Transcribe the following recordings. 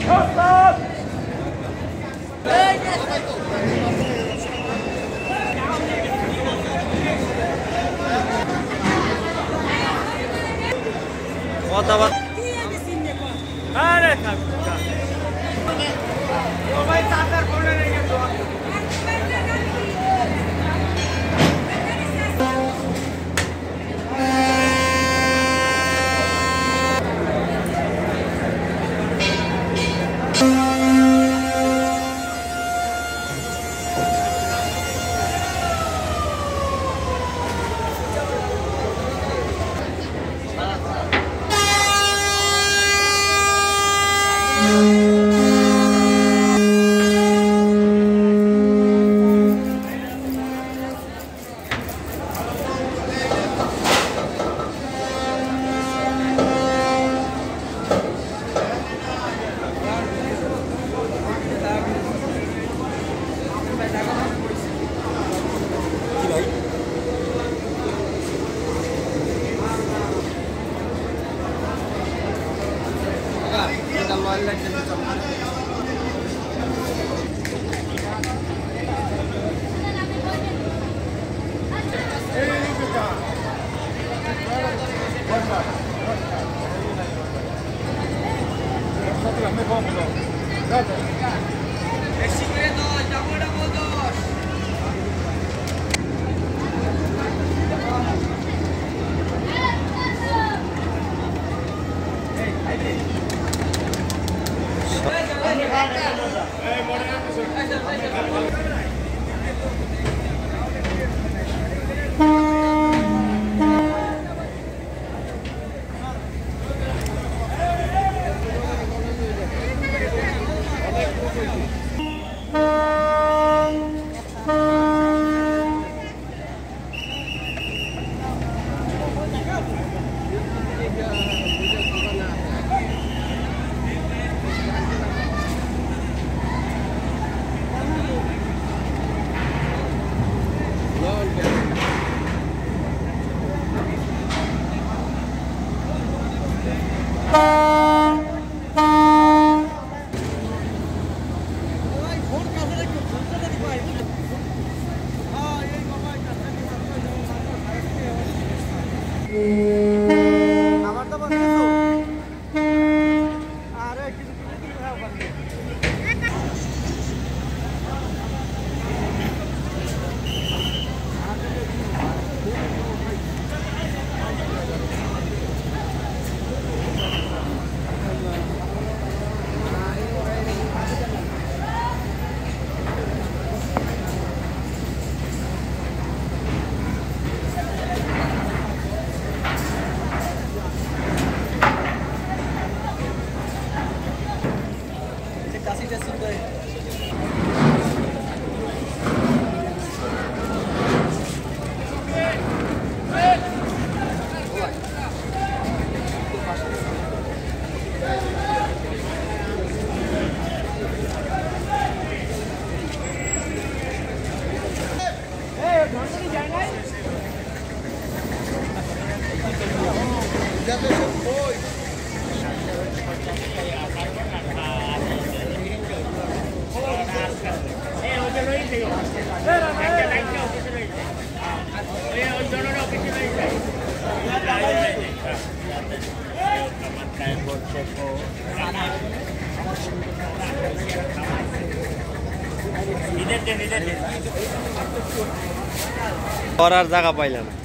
Ottawa. Aरे था वो भाई चादर खोलने नहीं गया तो করার জায়গা পাইলাম না।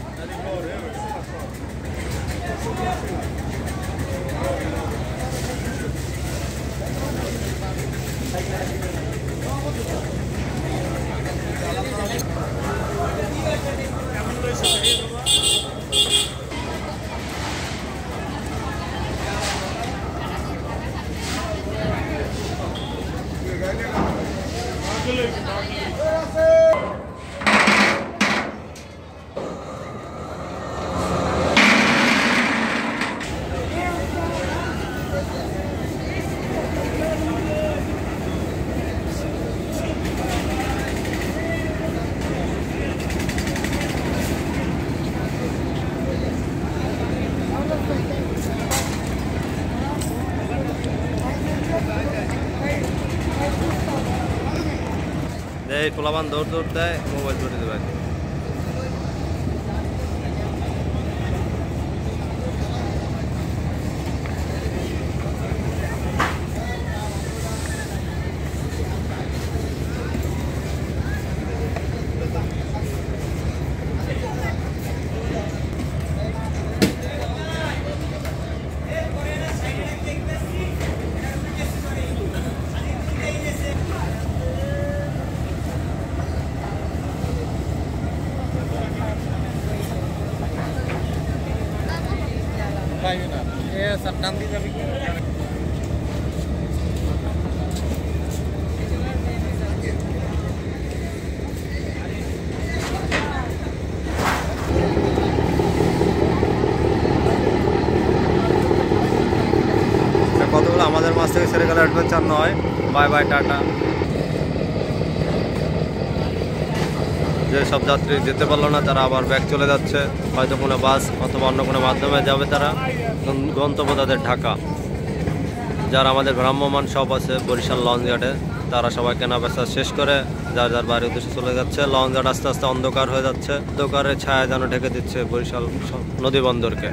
Bye. এই পোলাবান দৌড় দৌড় দেয়, মোবাইল ধরে দেবে। নাম দিয়ে যাবি কতগুলো আমাদের মাছ থেকে ছেড়ে গেলে অ্যাডভেঞ্চার নয়। বাই বাই, টাটা। যেসব যাত্রী যেতে পারলো না তারা আবার ব্যাক চলে যাচ্ছে, হয়তো কোনো বাস অথবা অন্য কোনো মাধ্যমে যাবে তারা। গন্তব্য তাদের ঢাকা। যারা আমাদের ভ্রাম্যমান সব আছে বরিশাল লঞ্চ ঘাটে, তারা সবাই কেনা বেচা শেষ করে যার যার বাড়ির উদ্দেশ্যে চলে যাচ্ছে। লঞ্চ ঘাট আস্তে আস্তে অন্ধকার হয়ে যাচ্ছে, অন্ধকারের ছায়া যেন ঢেকে দিচ্ছে বরিশাল নদী বন্দরকে।